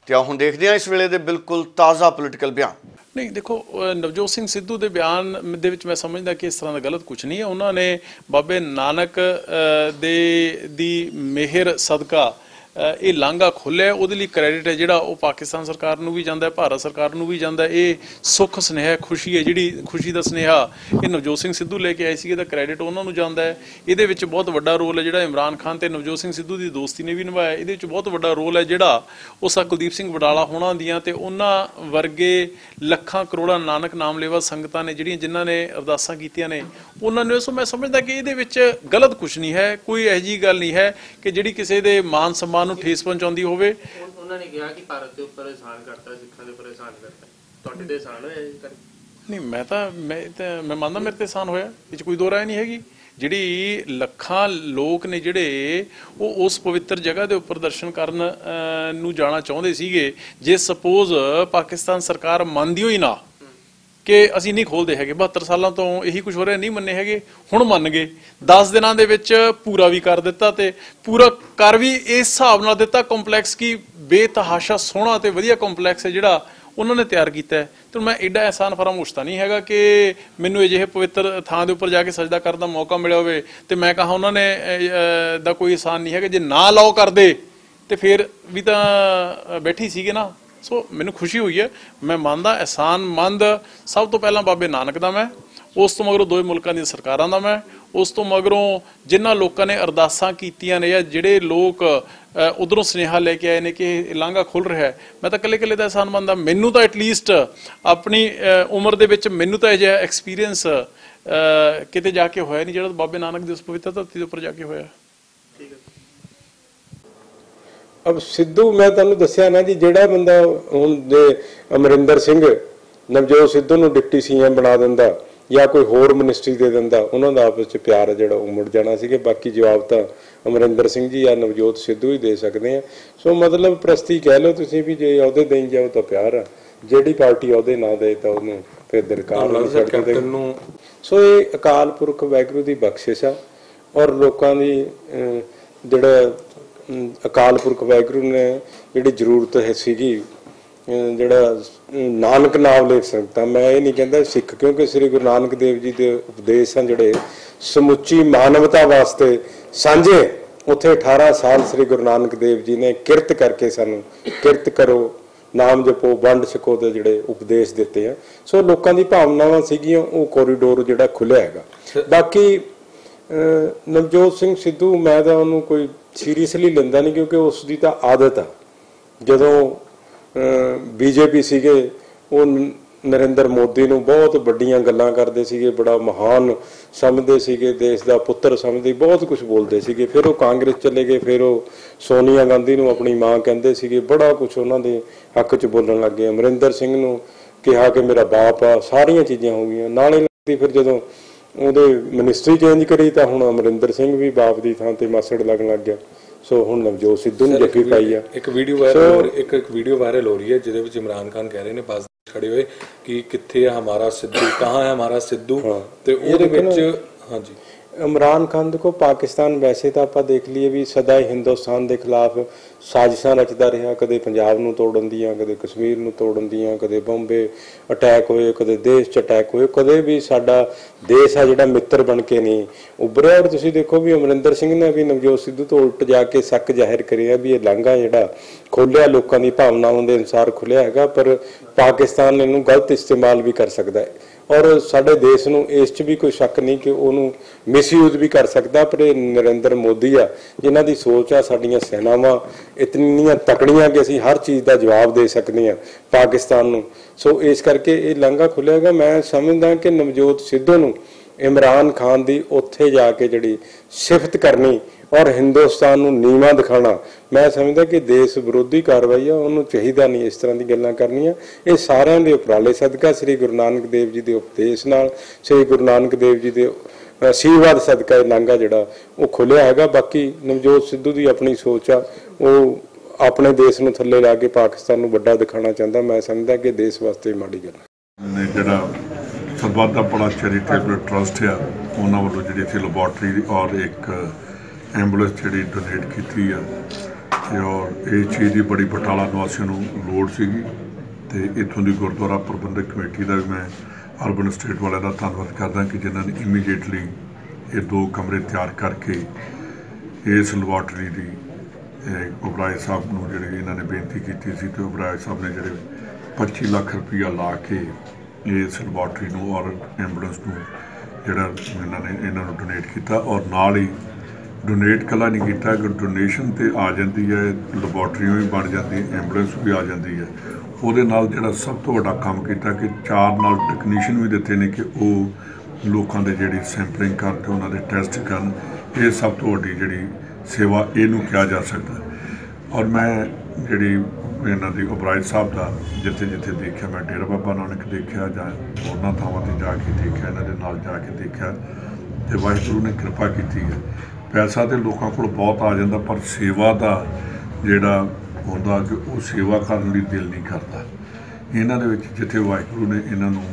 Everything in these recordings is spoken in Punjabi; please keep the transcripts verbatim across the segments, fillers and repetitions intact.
ਤੇ ਹੁਣ ਦੇਖਦੇ ਹਾਂ ਇਸ ਵੇਲੇ ਦੇ ਬਿਲਕੁਲ ਤਾਜ਼ਾ ਪੋਲੀਟੀਕਲ ਬਿਆਨ। नहीं देखो, नवजोत सिंह सिद्धू के बयान दे विच मैं समझदा कि इस तरह का गलत कुछ नहीं है। उन्होंने बाबे नानक दे दी मेहर सदका ये लांघा खोलिया, ਉਹਦੇ ਲਈ क्रेडिट है ਜਿਹੜਾ ਉਹ ਪਾਕਿस्तान सरकार ਨੂੰ भी ਜਾਂਦਾ, भारत सरकार ਨੂੰ भी ਜਾਂਦਾ। ਇਹ ਸੁੱਖ ਸੁਨੇਹਾ खुशी है ਜਿਹੜੀ खुशी ਦਾ ਸੁਨੇਹਾ ਇਹ ਨਵਜੋਤ ਸਿੰਘ ਸਿੱਧੂ ਲੈ ਕੇ ਆਏ ਸੀ, ਇਹਦਾ ਕ੍ਰੈਡਿਟ ਉਹਨਾਂ ਨੂੰ ਜਾਂਦਾ ਹੈ। ਇਹਦੇ ਵਿੱਚ ਬਹੁਤ ਵੱਡਾ ਰੋਲ ਹੈ ਜਿਹੜਾ ਇਮਰਾਨ ਖਾਨ ਤੇ ਨਵਜੋਤ ਸਿੰਘ ਸਿੱਧੂ ਦੀ ਦੋਸਤੀ ਨੇ ਵੀ ਨਿਭਾਇਆ। ਇਹਦੇ ਵਿੱਚ ਬਹੁਤ ਵੱਡਾ ਰੋਲ ਹੈ ਜਿਹੜਾ ਉਸ ਕੁਲਦੀਪ ਸਿੰਘ ਵਡਾਲਾ ਹੋਣਾ ਦੀਆਂ ਤੇ ਉਹਨਾਂ ਵਰਗੇ ਲੱਖਾਂ ਕਰੋੜਾਂ ਨਾਨਕ ਨਾਮ ਲੇਵਾ ਸੰਗਤਾਂ ਨੇ ਜਿਹੜੀਆਂ ਜਿਨ੍ਹਾਂ ਨੇ ਅਰਦਾਸਾਂ ਕੀਤੀਆਂ ਨੇ ਉਹਨਾਂ ਨੇ। ਸੋ ਮੈਂ ਸਮਝਦਾ ਕਿ ਇਹਦੇ ਵਿੱਚ ਗਲਤ ਕੁਛ ਨਹੀਂ ਹੈ, ਕੋਈ ਇਹੋ ਜਿਹੀ ਗੱਲ ਨਹੀਂ ਹੈ ਕਿ ਜਿਹੜੀ ਕਿਸੇ ਦੇ ਮਾਨ ਸਨਮਾਨ ਨੂੰ ਠੇਸ ਪਹੁੰਚਾਉਂਦੀ ਹੋਵੇ। ਉਹਨਾਂ ਨੇ ਕਿਹਾ ਕਿ ਭਾਰਤ ਦੇ ਉੱਪਰ ਇਹਸਾਨ ਕਰਤਾ, ਸਿੱਖਾਂ ਦੇ ਉੱਪਰ ਇਹਸਾਨ ਕਰਤਾ, ਤੁਹਾਡੇ ਤੇ ਇਹਸਾਨ ਹੋਇਆ ਜੀ? ਨਹੀਂ, ਮੈਂ ਤਾਂ ਮੈਂ ਤਾਂ ਮੈਂ ਮੰਨਦਾ ਮੇਰੇ ਤੇ ਇਹਸਾਨ ਹੋਇਆ, ਇਹ 'ਚ ਕੋਈ ਦੋ ਰਾਏ ਨਹੀਂ ਹੈਗੀ। ਜਿਹੜੀ ਲੱਖਾਂ ਲੋਕ ਨੇ ਜਿਹੜੇ ਉਹ ਉਸ ਪਵਿੱਤਰ ਜਗ੍ਹਾ ਦੇ ਉੱਪਰ ਦਰਸ਼ਨ ਕਰਨ ਨੂੰ ਜਾਣਾ ਚਾਹੁੰਦੇ ਸੀਗੇ, ਜੇ ਸਪੋਜ਼ ਪਾਕਿਸਤਾਨ ਸਰਕਾਰ ਮੰਨਦੀ ਹੋਈ ਨਾ ਕਿ ਅਸੀਂ ਨਹੀਂ ਖੋਲਦੇ ਹੈਗੇ, ਬਹੱਤਰ ਸਾਲਾਂ ਤੋਂ ਇਹੀ ਕੁਝ ਹੋ ਰਿਹਾ, ਨਹੀਂ ਮੰਨੇ ਹੈਗੇ, ਹੁਣ ਮੰਨ ਗਏ, ਦਸ ਦਿਨਾਂ ਦੇ ਵਿੱਚ ਪੂਰਾ ਵੀ ਕਰ ਦਿੱਤਾ ਤੇ ਪੂਰਾ ਕਰ ਵੀ ਇਸ ਹਿਸਾਬ ਨਾਲ ਦਿੱਤਾ ਕੰਪਲੈਕਸ ਕੀ ਬੇਤਹਾਸ਼ਾ ਸੋਹਣਾ ਤੇ ਵਧੀਆ ਕੰਪਲੈਕਸ ਹੈ ਜਿਹੜਾ ਉਹਨਾਂ ਨੇ ਤਿਆਰ ਕੀਤਾ ਹੈ। ਤੇ ਮੈਂ ਐਡਾ ਅਹਿਸਾਨ ਫਰਾਮੋਸ਼ ਤਾਂ ਨਹੀਂ ਹੈਗਾ ਕਿ ਮੈਨੂੰ ਅਜਿਹੇ ਪਵਿੱਤਰ ਥਾਂ ਦੇ ਉੱਪਰ ਜਾ ਕੇ ਸਜਦਾ ਕਰਨ ਦਾ ਮੌਕਾ ਮਿਲਿਆ ਹੋਵੇ ਤੇ ਮੈਂ ਕਹਾਂ ਉਹਨਾਂ ਨੇ ਦਾ ਕੋਈ ਅਹਿਸਾਨ ਨਹੀਂ ਹੈਗਾ। ਜੇ ਨਾ ਅਲਾਓ ਕਰਦੇ ਤੇ ਫਿਰ ਵੀ ਤਾਂ ਬੈਠੀ ਸੀਗੇ ਨਾ। ਸੋ ਮੈਨੂੰ ਖੁਸ਼ੀ ਹੋਈ ਹੈ, ਮੈਂ ਮੰਨਦਾ ਅਹਿਸਾਨਮੰਦ ਸਭ ਤੋਂ ਪਹਿਲਾਂ ਬਾਬੇ ਨਾਨਕ ਦਾ ਮੈਂ, ਉਸ ਤੋਂ ਮਗਰੋਂ ਦੋਵੇਂ ਮੁਲਕਾਂ ਦੀਆਂ ਸਰਕਾਰਾਂ ਦਾ ਮੈਂ, ਉਸ ਤੋਂ ਮਗਰੋਂ ਜਿਨ੍ਹਾਂ ਲੋਕਾਂ ਨੇ ਅਰਦਾਸਾਂ ਕੀਤੀਆਂ ਨੇ ਜਾਂ ਜਿਹੜੇ ਲੋਕ ਉਧਰੋਂ ਸੁਨੇਹਾ ਲੈ ਕੇ ਆਏ ਨੇ ਕਿ ਇਹ ਲਾਂਘਾ ਖੁੱਲ੍ਹ ਰਿਹਾ ਹੈ, ਮੈਂ ਤਾਂ ਇਕੱਲੇ ਇਕੱਲੇ ਦਾ ਅਹਿਸਾਨਮੰਦ ਹਾਂ। ਮੈਨੂੰ ਤਾਂ ਐਟਲੀਸਟ ਆਪਣੀ ਉਮਰ ਦੇ ਵਿੱਚ ਮੈਨੂੰ ਤਾਂ ਅਜਿਹਾ ਐਕਸਪੀਰੀਅੰਸ ਕਿਤੇ ਜਾ ਕੇ ਹੋਇਆ ਨਹੀਂ ਜਿਹੜਾ ਬਾਬੇ ਨਾਨਕ ਦੀ ਉਸ ਪਵਿੱਤਰ ਧਰਤੀ ਦੇ ਉੱਪਰ ਜਾ ਕੇ ਹੋਇਆ। अब सिद्धू मैं तुहानूं दस्सिया ना जी, जिहड़ा बंदा हुण दे अमरिंदर सिंह नवजोत सिद्धू नूं डिप्टी सी एम बना दिंदा या कोई होर मिनिस्ट्री दे दिंदा, उन्हां दा आपस च प्यार जिहड़ा उह मुड़ जाना सीगे। बाकी जवाब तां अमरिंदर सिंह जी या नवजोत सिद्धू ही दे सकदे आ। सो मतलब प्रस्ती कह लो तुसीं भी, जे अहुदे देई जाओ तां प्यार आ, जिहड़ी पार्टी अहुदे ना दे तां उहनूं फिर दरकार नहीं छड्डदे। सो ये अकाल पुरख वाहिगुरू दी बख्शिश आ और लोकां दी जिहड़ा अकाल पुरख वाहिगुरू ने जिहड़ी जरूरत है सीगी जिहड़ा नानक नाम ले सकता। मैं ये नहीं कहता सिख, क्योंकि श्री गुरु नानक देव जी के उपदेश हैं जिहड़े समुची मानवता वास्ते सांझे। उत्थे अठारह साल श्री गुरु नानक देव जी ने किरत करके सानू किरत करो, नाम जपो, वंड छको दे जिहड़े उपदेश दिते हैं। सो लोकां दी भावनावां सीगियां, वो कोरीडोर जिहड़ा खुलिया हैगा। बाकी नवजोत सिंह सिद्धू मैं तां उहनूं कोई सीरीयसली लैंदा नहीं, क्योंकि उसकी तो आदत आ। जदों बीजेपी सीगे वो नरेंद्र मोदी नूं बहुत वड्डियां गल्लां करदे सीगे, बड़ा महान समझदे सीगे, देश दा पुत्तर समझदे, बहुत कुछ बोलदे सीगे। फिर वो कांग्रेस चले गए, फिर वो सोनिया गांधी नूं अपनी मां कहंदे सीगे, बड़ा कुछ उन्हां दे हक च बोलण लग गए। अमरिंदर सिंह नूं कहा कि मेरा बाप आ, सारियां चीज़ां हो गईयां नाले लगदी। फिर जदों ਉਹਦੇ ਮਿਨਿਸਟਰੀ ਚੇਂਜ ਕਰੀ ਤਾਂ ਹੁਣ ਅਮਰਿੰਦਰ ਸਿੰਘ ਵੀ ਬਾਪ ਦੀ ਥਾਂ ਤੇ ਮਾਸੜ ਲੱਗਣ ਲੱਗ ਗਿਆ। ਸੋ ਹੁਣ ਨਵਜੋਤ ਸਿੱਧੂ ਨੂੰ ਜੱਫੀ ਪਾਈ ਆ। ਇੱਕ ਵੀਡੀਓ ਵਾਇਰਲ ਇੱਕ ਇੱਕ ਵੀਡੀਓ ਵਾਇਰਲ ਹੋ ਰਹੀ ਹੈ ਜਿਹਦੇ ਵਿੱਚ ਇਮਰਾਨ ਖਾਨ ਕਹਿ ਰਹੇ ਨੇ ਬੱਸ ਖੜੇ ਹੋਏ ਕਿ ਕਿੱਥੇ ਹੈ ਹਮਾਰਾ ਸਿੱਧੂ, ਕਹਾਂ ਹੈ ਹਮਾਰਾ ਸਿੱਧੂ, ਤੇ ਉਹਦੇ ਵਿੱਚ ਹਾਂਜੀ इमरान खान देखो पाकिस्तान वैसे तो आप देख लीए भी सदा ही हिंदुस्तान के खिलाफ साजिशां रचदा रहा, कदे पंजाब नूं तोड़न दियां, कदे कश्मीर नूं तोड़न दियां, कदे बॉम्बे अटैक होए, कदे देश च अटैक होए, कदे भी साडा देश आ जिहड़ा मित्र बन के नहीं उभरिया। और तुसीं देखो भी अमरिंदर सिंह ने भी नवजोत सिद्धू तो उल्ट जाके शक जाहिर करिया भी ये लांघा जिहड़ा खोलिया लोकां दी भावनावां दे अनुसार खुलिया हैगा, पर पाकिस्तान इहनूं गलत इस्तेमाल भी कर सकदा है। और साडे देश नूं इस च भी कोई शक नहीं कि उहनूं मिसयूज भी कर सकदा। पर नरेंद्र मोदी आ जिन्हां दी सोच आ साडीआं सेनावां इतनियां तकड़ियां कि असीं हर चीज़ दा जवाब दे सकदे हां पाकिस्तान नूं। सो इस करके ये लांघा खुलियागा। मैं समझदा कि नवजोत सिद्धू नूं इमरान खान दी उत्थे जाके जिहड़ी सिफत करनी और हिंदुस्तान नूं नीवां दिखाना, मैं समझदा कि देश विरोधी कार्रवाई आ, उहनूं चाहीदा नहीं इस तरह दी गल्लां करनियां। ये सारिਆਂ ਦੇ ਉਪਰਾਲੇ सदका श्री गुरु नानक देव जी के उपदेश नाल श्री गुरु नानक देव जी के आशीर्वाद सदका लांघा जिहड़ा वो खुलिया हैगा। बाकी नवजोत सिद्धू की अपनी सोच आ, वो अपने देश नूं थल्ले ला के पाकिस्तान नूं वड्डा दिखाना चाहता। मैं समझदा कि देश वास्ते माड़ी गल जिहड़ा सरबत अपना चैरिटेबल ट्रस्ट है उन्होंने वालों जी इतने लैबोरेटरी और एक एंबूलेंस जी डोनेट की है। ਤੇ ਔਰ ਇਹ ਚੀਜ਼ ਦੀ ਬੜੀ ਬਟਾਲਾ ਨਿਵਾਸੀਆਂ ਨੂੰ ਲੋੜ ਸੀਗੀ ਤੇ ਇੱਥੋਂ ਦੀ ਗੁਰਦੁਆਰਾ ਪ੍ਰਬੰਧਕ ਕਮੇਟੀ ਦਾ ਵੀ ਮੈਂ ਅਰਬਨ ਸਟੇਟ ਵਾਲਿਆਂ ਦਾ ਧੰਨਵਾਦ ਕਰਦਾ ਕਿ ਜਿਨ੍ਹਾਂ ਨੇ ਇਮੀਡੀਏਟਲੀ ਇਹ ਦੋ ਕਮਰੇ ਤਿਆਰ ਕਰਕੇ ਇਸ ਲੈਬਾਰਟਰੀ ਦੀ ਉਬਰਾਏ ਸਾਹਿਬ ਨੂੰ ਜਿਹੜੇ ਇਹਨਾਂ ਨੇ ਬੇਨਤੀ ਕੀਤੀ ਸੀ ਤੇ ਉਬਰਾਏ ਸਾਹਿਬ ਨੇ ਜਿਹੜੇ ਪੱਚੀ ਲੱਖ ਰੁਪਈਆ ਲਾ ਕੇ ਇਸ ਲੈਬਾਰਟਰੀ ਨੂੰ ਔਰ ਐਂਬੂਲੈਂਸ ਨੂੰ ਜਿਹੜਾ ਇਹਨਾਂ ਨੇ ਇਹਨਾਂ ਨੂੰ ਡੋਨੇਟ ਕੀਤਾ ਔਰ ਨਾਲ ਹੀ ਡੋਨੇਟ ਇਕੱਲਾ ਨਹੀਂ ਕੀਤਾ ਕਿ ਡੋਨੇਸ਼ਨ ਤੇ ਆ ਜਾਂਦੀ ਹੈ, ਲੈਬਾਰਟਰੀ ਵੀ ਬਣ ਜਾਂਦੀ, ਐਂਬੂਲੈਂਸ ਵੀ ਆ ਜਾਂਦੀ ਹੈ। ਉਹਦੇ ਨਾਲ ਜਿਹੜਾ ਸਭ ਤੋਂ ਵੱਡਾ ਕੰਮ ਕੀਤਾ ਕਿ ਚਾਰ ਨਾਲ ਟੈਕਨੀਸ਼ੀਅਨ ਵੀ ਦਿੱਤੇ ਨੇ ਕਿ ਉਹ ਲੋਕਾਂ ਦੇ ਜਿਹੜੀ ਸੈਂਪਲਿੰਗ ਕਰਨ ਤੇ ਉਹਨਾਂ ਦੇ ਟੈਸਟ ਕਰਨ। ਇਹ ਸਭ ਤੋਂ ਵੱਡੀ ਜਿਹੜੀ ਸੇਵਾ ਇਹਨੂੰ ਕਿਹਾ ਜਾ ਸਕਦਾ। ਔਰ ਮੈਂ ਜਿਹੜੀ ਇਹਨਾਂ ਦੀ ਉਬਰਾਏ ਸਾਹਿਬ ਦਾ ਜਿੱਥੇ ਜਿੱਥੇ ਦੇਖਿਆ, ਮੈਂ ਡੇਰਾ ਬਾਬਾ ਨਾਨਕ ਦੇਖਿਆ ਜਾਂ ਹੋਰਨਾਂ ਥਾਵਾਂ 'ਤੇ ਜਾ ਕੇ ਦੇਖਿਆ, ਇਹਨਾਂ ਦੇ ਨਾਲ ਜਾ ਕੇ ਦੇਖਿਆ ਤੇ ਵਾਹਿਗੁਰੂ ਨੇ ਕਿਰਪਾ ਕੀਤੀ ਹੈ। ਪੈਸਾ ਤੇ ਲੋਕਾਂ ਕੋਲ ਬਹੁਤ ਆ ਜਾਂਦਾ ਪਰ ਸੇਵਾ ਦਾ ਜਿਹੜਾ ਹੁੰਦਾ ਕਿ ਉਹ ਸੇਵਾ ਕਰਨ ਲਈ ਦਿਲ ਨਹੀਂ ਕਰਦਾ। ਇਹਨਾਂ ਦੇ ਵਿੱਚ ਜਿੱਥੇ ਵਾਹਿਗੁਰੂ ਨੇ ਇਹਨਾਂ ਨੂੰ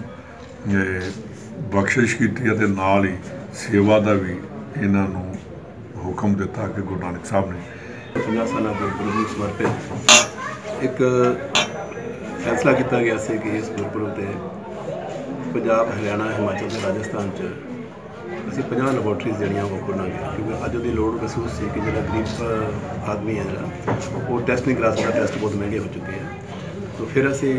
ਬਖਸ਼ਿਸ਼ ਕੀਤੀ ਅਤੇ ਨਾਲ ਹੀ ਸੇਵਾ ਦਾ ਵੀ ਇਹਨਾਂ ਨੂੰ ਹੁਕਮ ਦਿੱਤਾ ਕਿ ਗੁਰੂ ਨਾਨਕ ਸਾਹਿਬ ਨੇ ਪੰਜਾਹ ਸਾਲਾਂ ਗੁਰਪੁਰਬ ਨੂੰ ਸਮਰਪਿਤ ਇੱਕ ਫੈਸਲਾ ਕੀਤਾ ਗਿਆ ਸੀ ਕਿ ਇਸ ਗੁਰਪੁਰਬ 'ਤੇ ਪੰਜਾਬ, ਹਰਿਆਣਾ, ਹਿਮਾਚਲ ਤੇ ਰਾਜਸਥਾਨ 'ਚ ਅਸੀਂ ਪੰਜਾਹ ਲੈਬੋਰਟਰੀਜ਼ ਜਿਹੜੀਆਂ ਉਹ ਖੋਲ੍ਹਾਂਗੇ ਕਿਉਂਕਿ ਅੱਜ ਉਹਦੀ ਲੋੜ ਮਹਿਸੂਸ ਸੀ ਕਿ ਜਿਹੜਾ ਗਰੀਬ ਆਦਮੀ ਹੈ ਜਿਹੜਾ ਉਹ ਟੈਸਟ ਨਹੀਂ ਕਰਾ ਸਕਦਾ, ਟੈਸਟ ਬਹੁਤ ਮਹਿੰਗੇ ਹੋ ਚੁੱਕੇ ਹੈ। ਤਾਂ ਫਿਰ ਅਸੀਂ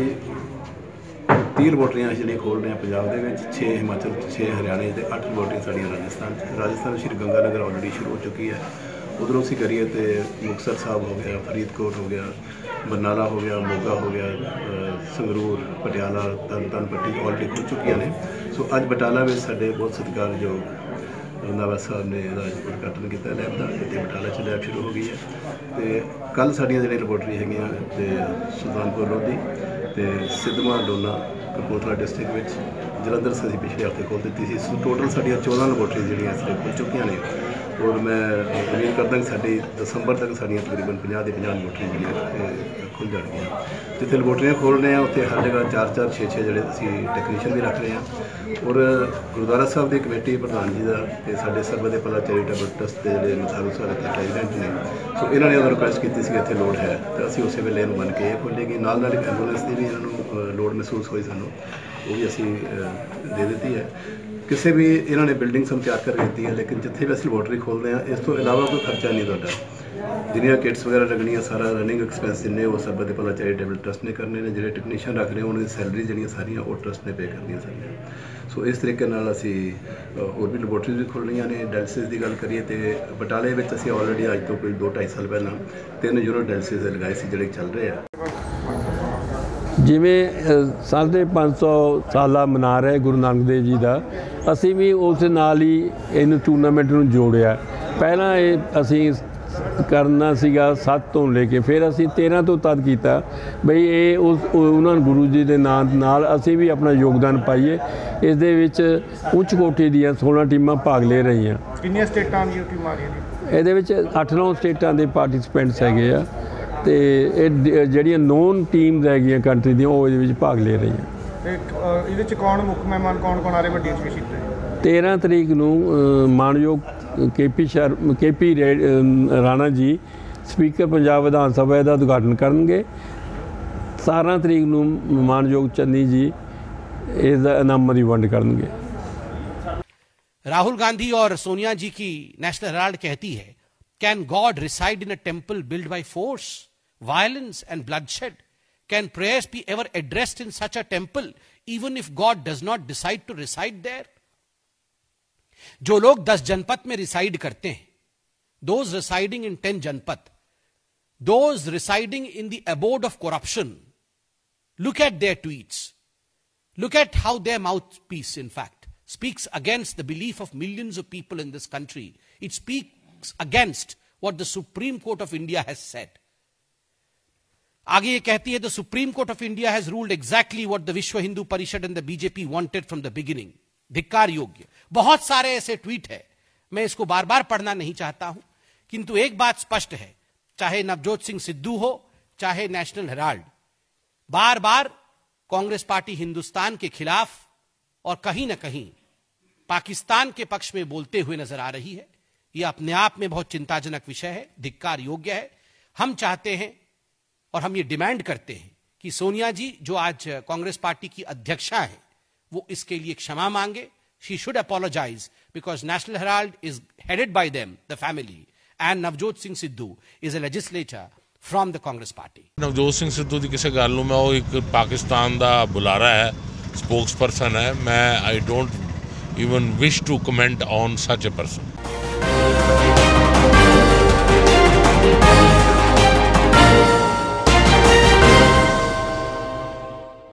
ਤੀਹ ਲੈਬੋਰਟਰੀਆਂ ਜਿਹੜੀਆਂ ਖੋਲ੍ਹ ਰਹੇ ਹਾਂ ਪੰਜਾਬ ਦੇ ਵਿੱਚ, ਛੇ ਹਿਮਾਚਲ 'ਚ, ਛੇ ਹਰਿਆਣੇ ਅਤੇ ਅੱਠ ਲੈਬੋਰਟਰੀਆਂ ਸਾਡੀਆਂ ਰਾਜਸਥਾਨ 'ਚ। ਰਾਜਸਥਾਨ ਸ਼੍ਰੀ ਗੰਗਾ ਨਗਰ ਆਲਰੇਡੀ ਸ਼ੁਰੂ ਹੋ ਚੁੱਕੀ ਹੈ। ਉਧਰੋਂ ਅਸੀਂ ਕਰੀਏ ਤਾਂ ਮੁਕਤਸਰ ਸਾਹਿਬ ਹੋ ਗਿਆ, ਫਰੀਦਕੋਟ ਹੋ ਗਿਆ, ਬਰਨਾਲਾ ਹੋ ਗਿਆ, ਮੋਗਾ ਹੋ ਗਿਆ, ਸੰਗਰੂਰ, ਪਟਿਆਲਾ, ਤਰਨਤਾਰਨ ਪੱਟੀ ਆਲਰੇਡੀ ਖੁੱਲ੍ਹ ਚੁੱਕੀਆਂ ਨੇ। ਸੋ ਅੱਜ ਬਟਾਲਾ ਵਿੱਚ ਸਾਡੇ ਬਹੁਤ ਸਤਿਕਾਰਯੋਗ ਨਵਜੋਤ ਸਾਹਿਬ ਨੇ ਇਹਦਾ ਉਦਘਾਟਨ ਕੀਤਾ ਲੈਬ ਦਾ ਅਤੇ ਬਟਾਲਾ 'ਚ ਲੈਬ ਸ਼ੁਰੂ ਹੋ ਗਈ ਹੈ। ਅਤੇ ਕੱਲ੍ਹ ਸਾਡੀਆਂ ਜਿਹੜੀਆਂ ਲੈਬੋਰਟਰੀ ਹੈਗੀਆਂ ਅਤੇ ਸੁਲਤਾਨਪੁਰ ਲੋਧੀ ਅਤੇ ਸਿੱਧਵਾਂ ਡੋਨਾ ਕਪੂਰਥਲਾ ਡਿਸਟ੍ਰਿਕਟ ਵਿੱਚ, ਜਲੰਧਰ ਅਸੀਂ ਪਿਛਲੇ ਹਫ਼ਤੇ ਖੋਲ੍ਹ ਦਿੱਤੀ ਸੀ। ਸੋ ਟੋਟਲ ਸਾਡੀਆਂ ਚੌਦਾਂ ਲੈਬੋਰਟਰੀ ਜਿਹੜੀਆਂ ਇਸ ਵੇਲੇ ਖੁੱਲ੍ਹ ਚੁੱਕੀਆਂ ਨੇ ਔਰ ਮੈਂ ਉਮੀਦ ਕਰਦਾ ਕਿ ਸਾਡੀ ਦਸੰਬਰ ਤੱਕ ਸਾਡੀਆਂ ਤਕਰੀਬਨ ਪੰਜਾਹ ਦੇ ਪੰਜਾਹ ਲੈਬੋਰਟਰੀ ਜਿਹੜੀਆਂ ਖੁੱਲ੍ਹ ਜਾਣਗੀਆਂ। ਜਿੱਥੇ ਲੈਬੋਰਟਰੀਆਂ ਖੋਲ੍ਹ ਰਹੇ ਹਾਂ ਉੱਥੇ ਹਰ ਜਗ੍ਹਾ ਚਾਰ ਚਾਰ ਛੇ ਛੇ ਜਿਹੜੇ ਅਸੀਂ ਟੈਕਨੀਸ਼ੀਅਨ ਵੀ ਰੱਖ ਰਹੇ ਹਾਂ। ਔਰ ਗੁਰਦੁਆਰਾ ਸਾਹਿਬ ਦੀ ਕਮੇਟੀ ਪ੍ਰਧਾਨ ਜੀ ਦਾ ਅਤੇ ਸਾਡੇ ਸਰਬਤ ਦੇ ਭਲਾ ਚੈਰੀਟੇਬਲ ਟਰਸਟ ਦੇ ਜਿਹੜੇ ਮਥਾਰੂ ਸਾਹਿਬ ਦੇ ਪ੍ਰੈਜ਼ੀਡੈਂਟ ਨੇ, ਸੋ ਇਹਨਾਂ ਨੇ ਉਦੋਂ ਰਿਕੁਐਸਟ ਕੀਤੀ ਸੀ ਕਿ ਇੱਥੇ ਲੋੜ ਹੈ ਤਾਂ ਅਸੀਂ ਉਸੇ ਵੇਲੇ ਇਹਨੂੰ ਮੰਨ ਕੇ ਇਹ ਖੋਲ੍ਹੇਗੀ। ਨਾਲ ਨਾਲ ਇੱਕ ਐਂਬੂਲੈਂਸ ਦੀ ਵੀ ਇਹਨਾਂ ਨੂੰ ਲੋੜ ਮਹਿਸੂਸ ਹੋਈ ਸਾਨੂੰ, ਉਹ ਵੀ ਅਸੀਂ ਦੇ ਦਿੱਤੀ ਹੈ। ਕਿਸੇ ਵੀ ਇਹਨਾਂ ਨੇ ਬਿਲਡਿੰਗ ਸਾਨੂੰ ਤਿਆਰ ਕਰ ਦਿੱਤੀ ਹੈ ਲੇਕਿਨ ਜਿੱਥੇ ਵੀ ਅਸੀਂ ਲੈਬੋਰਟਰੀ ਖੋਲ੍ਹਦੇ ਹਾਂ ਇਸ ਤੋਂ ਇਲਾਵਾ ਕੋਈ ਖਰਚਾ ਨਹੀਂ ਤੁਹਾਡਾ। ਜਿੰਨੀਆਂ ਕਿਟਸ ਵਗੈਰਾ ਲੱਗਣੀਆਂ ਸਾਰਾ ਰਨਿੰਗ ਐਕਸਪੈਂਸ ਜਿੰਨੇ ਉਹ ਸਰਬਤ ਦੇ ਭਲਾ ਚੈਰੀਟੇਬਲ ਟਰਸਟ ਨੇ ਕਰਨੇ ਨੇ। ਜਿਹੜੇ ਟੈਕਨੀਸ਼ੀਅਨ ਰੱਖ ਰਹੇ ਉਹਨਾਂ ਦੀ ਸੈਲਰੀ ਜਿਹੜੀਆਂ ਸਾਰੀਆਂ ਉਹ ਟਰਸਟ ਨੇ ਪੇ ਕਰਨੀਆਂ ਸਾਰੀਆਂ। ਸੋ ਇਸ ਤਰੀਕੇ ਨਾਲ ਅਸੀਂ ਹੋਰ ਵੀ ਲੈਬੋਰਟਰੀਜ਼ ਵੀ ਖੋਲ੍ਹਣੀਆਂ ਨੇ। ਡਾਇਲਸਿਸ ਦੀ ਗੱਲ ਕਰੀਏ ਤਾਂ ਬਟਾਲੇ ਵਿੱਚ ਅਸੀਂ ਆਲਰੇਡੀ ਅੱਜ ਤੋਂ ਕੋਈ ਦੋ ਢਾਈ ਸਾਲ ਪਹਿਲਾਂ ਤਿੰਨ ਯੂਨਿਟ ਡਾਇਲਸਿਸ ਦੇ ਲਗਾਏ ਸੀ ਜਿਹੜੇ ਚੱਲ ਰਹੇ ਆ। ਜਿਵੇਂ ਸਾਢੇ ਪੰਜ ਸੌ ਸਾਲਾ ਮਨਾ ਰਹੇ ਗੁਰੂ ਨਾਨਕ ਦੇਵ ਜੀ ਦਾ, ਅਸੀਂ ਵੀ ਉਸ ਨਾਲ ਹੀ ਇਹਨੂੰ ਟੂਰਨਾਮੈਂਟ ਨੂੰ ਜੋੜਿਆ। ਪਹਿਲਾਂ ਇਹ ਅਸੀਂ ਕਰਨਾ ਸੀਗਾ ਸੱਤ ਤੋਂ ਲੈ ਕੇ, ਫਿਰ ਅਸੀਂ ਤੇਰ੍ਹਾਂ ਤੋਂ ਤਦ ਕੀਤਾ ਬਈ ਇਹ ਉਸ ਉਹਨਾਂ ਗੁਰੂ ਜੀ ਦੇ ਨਾਂ ਨਾਲ ਅਸੀਂ ਵੀ ਆਪਣਾ ਯੋਗਦਾਨ ਪਾਈਏ। ਇਸ ਦੇ ਵਿੱਚ ਉੱਚ ਕੋਟੀ ਦੀਆਂ ਸੋਲ੍ਹਾਂ ਟੀਮਾਂ ਭਾਗ ਲੈ ਰਹੀਆਂ। ਕਿੰਨੀਆਂ ਸਟੇਟਾਂ ਦੀਆਂ ਟੀਮਾਂ ਆ ਰਹੀਆਂ? ਇਹਦੇ ਵਿੱਚ ਅੱਠ ਨੌ ਸਟੇਟਾਂ ਦੇ ਪਾਰਟਿਸਪੈਂਟਸ ਹੈਗੇ ਆ ਅਤੇ ਇਹ ਜਿਹੜੀਆਂ ਨੌਨ ਟੀਮਸ ਹੈਗੀਆਂ ਕੰਟਰੀ ਦੀਆਂ ਉਹ ਇਹਦੇ ਵਿੱਚ ਭਾਗ ਲੈ ਰਹੀਆਂ। ਇਹਦੇ ਵਿੱਚ ਕੌਣ ਮੁੱਖ ਮਹਿਮਾਨ ਕੌਣ ਕੌਣ ਆ ਰਹੇ ਵੱਡੀ ਐਗਜ਼ੀਬਿਸ਼ਨ 'ਤੇ? ਤੇਰ੍ਹਾਂ ਤਰੀਕ ਨੂੰ ਮਾਣਯੋਗ ਕੇ ਪੀ ਸ਼ਰ ਕੇ ਪੀ ਰਾਣਾ ਜੀ ਸਪੀਕਰ ਪੰਜਾਬ ਵਿਧਾਨ ਸਭਾ ਦਾ ਉਦਘਾਟਨ ਕਰਨਗੇ। ਸਤਾਰਾਂ ਤਰੀਕ ਨੂੰ ਮਾਣਯੋਗ ਚੰਨੀ ਜੀ ਇਸ ਦਾ ਇਨਾਮਾਂ ਦੀ ਵੰਡ ਕਰਨਗੇ। राहुल गांधी और सोनिया जी की नेशनल हेराल्ड कहती है, can God reside in a temple build by force, violence and bloodshed? Can prayers be ever addressed in such a temple even if God does not decide to reside there? जो लोग दस जनपद में रिसाइड करते हैं, those residing in ten Janpath, those residing in the abode of corruption, look at their tweets, look at how their mouthpiece in fact speaks against the belief of millions of people in this country. It speaks against what the Supreme Court of India has said. आगे ये कहती है, the Supreme Court of India has ruled exactly what the Vishwa Hindu Parishad and the B J P wanted from the beginning. धिक्कार योग्य। बहुत सारे ऐसे ट्वीट है, मैं इसको बार बार पढ़ना नहीं चाहता हूं, किंतु एक बात स्पष्ट है, चाहे नवजोत सिंह सिद्धू हो, चाहे नेशनल हेराल्ड, बार बार कांग्रेस पार्टी हिंदुस्तान के खिलाफ और कहीं ना कहीं पाकिस्तान के पक्ष में बोलते हुए नजर आ रही है। यह अपने आप में बहुत चिंताजनक विषय है, धिक्कार योग्य है। हम चाहते हैं और हम ये डिमांड करते हैं कि सोनिया जी जो आज कांग्रेस पार्टी की अध्यक्षा है वो इसके लिए क्षमा मांगे. She should apologize because National Herald is headed by them, the family, and Navjot Singh Sidhu is a legislator from the Congress party. नवਜੋਤ Singh Sidhu ਦੀ ਕਿਸੇ ਗੱਲ ਨੂੰ ਮੈਂ ਉਹ ਇੱਕ ਪਾਕਿਸਤਾਨ ਦਾ ਬੁਲਾਰਾ ਹੈ, ਸਪੋਕਸਪਰਸਨ ਹੈ. ਮੈਂ I don't even wish to comment on such a person.